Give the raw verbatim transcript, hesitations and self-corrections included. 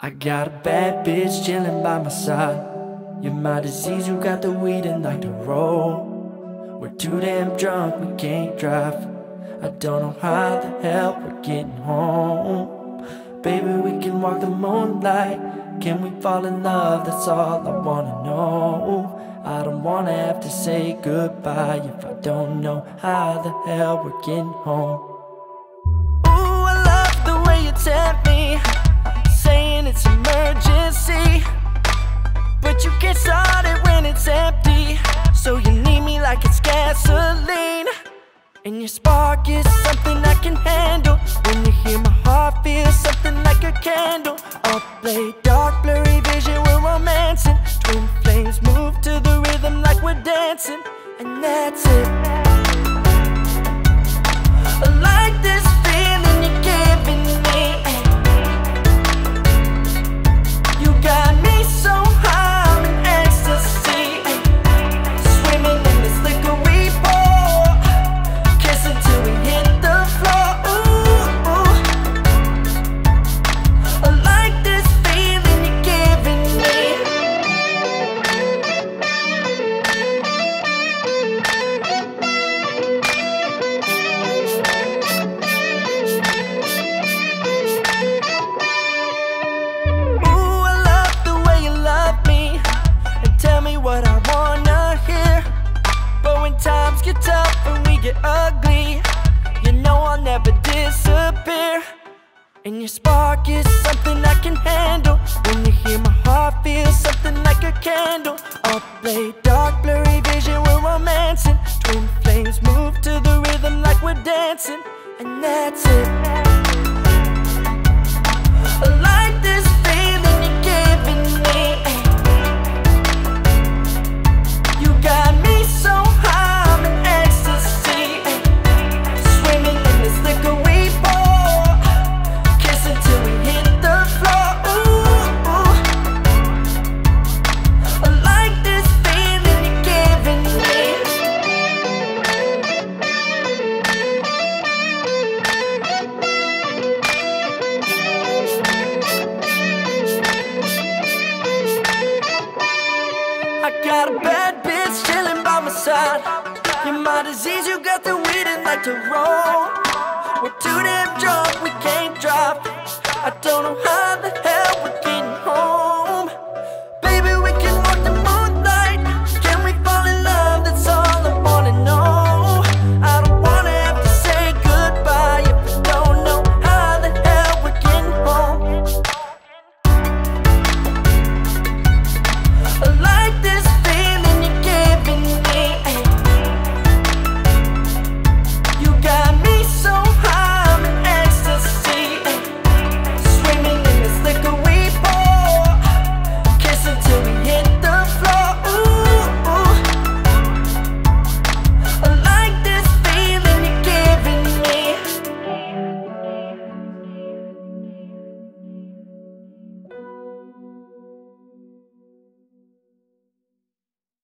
I got a bad bitch chillin' by my side. You're my disease, you got the weed and like to roll. We're too damn drunk, we can't drive. I don't know how the hell we're getting home. Baby, we can walk the moonlight. Can we fall in love? That's all I wanna know. I don't wanna have to say goodbye if I don't know how the hell we're getting home. Ooh, I love the way you tempt me, saying it's emergency, but you can't start it when it's empty. So you need me like it's gasoline, and your spark is something I can handle. When you hear my heart feel something like a candle. All play dark, blurry vision, we're romancing. Twin flames move to the rhythm like we're dancing, and that's it. I like this feeling you're giving me. You got me so high, I'm in ecstasy. Swimming in this liquor we pour, kissing till we hit the floor. Ooh, ooh. I like this feeling you're giving me. Ooh, I love the way you love me and tell me what I wanna hear. But when times get tough and we get ugly, you know I'll never disappear. And your spark is something I can handle. When you hear my heart feel something like a candle. All play dark, blurry vision, we're romancing. Twin flames move to the rhythm like we're dancing, and that's it. I like this feeling you're giving me. You got me so high, I'm in ecstasy. Swimming in this liquor we pour, kissing till we hit the floor. Ooh, ooh. I like this feeling you're giving me. I got a bad bitch chillin' by my side. You're my disease, you got the weed and like to roll. We're too damn drunk, we can't drive. I don't know how the hell